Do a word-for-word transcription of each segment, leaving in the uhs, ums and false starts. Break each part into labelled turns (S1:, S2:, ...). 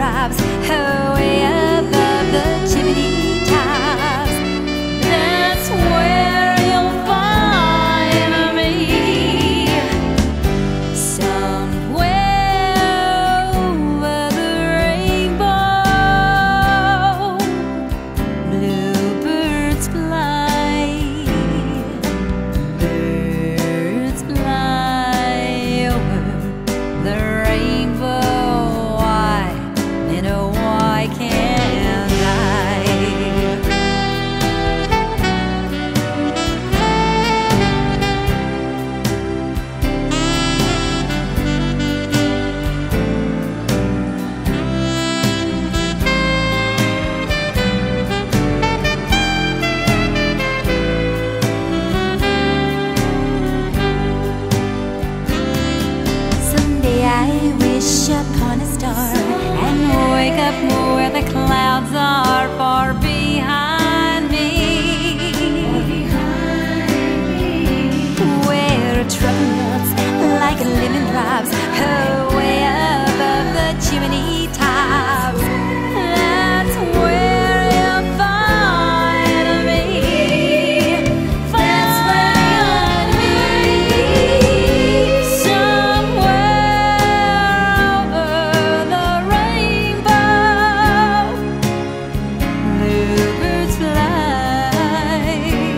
S1: raindrops way above the chimney tops. That's where you'll find me, somewhere over the rainbow. Bluebirds fly, birds fly over the rainbow. Why, then oh, why can't I? Someday I wish upon a star and wake up where the clouds are far behind me, where trouble melts like lemon drops way above the chimney tops. That's where you'll find me. That's where you'll find me, somewhere over the rainbow. Bluebirds fly,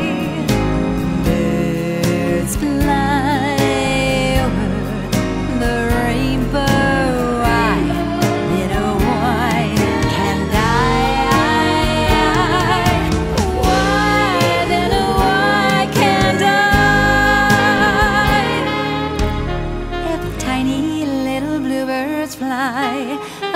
S1: birds fly over the rainbow. Why, then oh, why can't I? Why, then oh, why can't I? If tiny little bluebirds fly